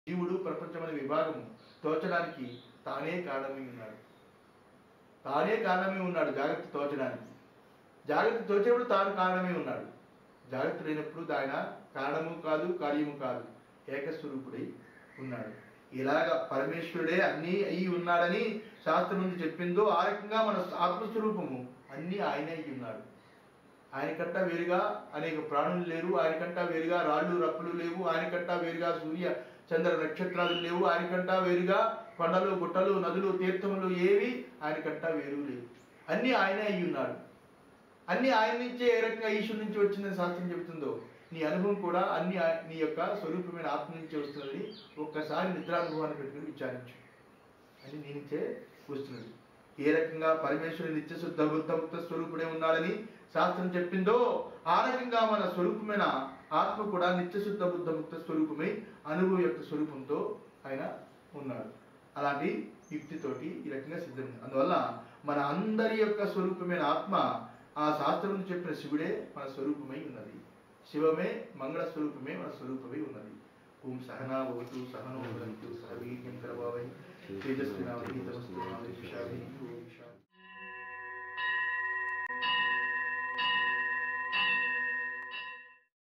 జీవుడు ప్రపంచమనే విభాగము తోచడానికి తానే కారణమై ఉన్నాడు. తానే కారణమై ఉన్నాడు జాగ్రత్త తోచడానికి. జాగ్రత్త తోచేప్పుడు తాను కారణమై ఉన్నాడు. జాగ్రత్త లేనప్పుడు ఆయన కారణము కాదు, కార్యము కాదు, ఏకస్వరూపుడై ఉన్నాడు. ఇలాగ పరమేశ్వరుడే అన్నీ అయి ఉన్నాడని శాస్త్రం నుండి చెప్పిందో ఆ రకంగా మన ఆత్మస్వరూపము అన్నీ ఆయనే అయి ఉన్నాడు. ఆయనకంటా వేరుగా అనేక ప్రాణులు లేరు, ఆయనకంటా వేరుగా రాళ్ళు రప్పులు లేవు, ఆయనకంటా వేరుగా సూర్య చంద్ర నక్షత్రాలు లేవు, ఆయనకంటా వేరుగా కొండలు గుట్టలు నదులు తీర్థములు ఏవి ఆయనకంటా వేరు లేవు. అన్నీ ఆయనే అయి ఉన్నాడు. అన్నీ ఆయన నుంచే ఏ రకంగా ఈశ్వరు నుంచి వచ్చిందని శాస్త్రం చెబుతుందో నీ అనుభవం కూడా అన్ని నీ యొక్క స్వరూపమైన ఆత్మ నుంచే వస్తున్నది. ఒక్కసారి నిద్రానుభవాన్ని పెట్టుకుని విచారించు. అని నీ నుంచే వస్తున్నది. ఏ రకంగా పరమేశ్వరుని నిత్యశుద్ధ బుద్ధముక్త స్వరూపుడే ఉన్నాడని శాస్త్రం చెప్పిందో ఆ రకంగా మన స్వరూపమైన ఆత్మ కూడా నిత్యశుద్ధ బుద్ధముక్త స్వరూపమై అనుభవం యొక్క స్వరూపంతో ఆయన ఉన్నాడు. అలాంటి యుక్తితోటి ఈ రకంగా సిద్ధం. అందువల్ల మన అందరి యొక్క స్వరూపమైన ఆత్మ ఆ శాస్త్రం చెప్పిన శివుడే మన స్వరూపమై ఉన్నది. శివమే మంగళ స్వరూపమే మన స్వరూపమై ఉన్నది. ఓం సహనా భవతు సహనో భునక్తు సహ వీర్యం కరవావహై తేజస్వినావధీతమస్తు మా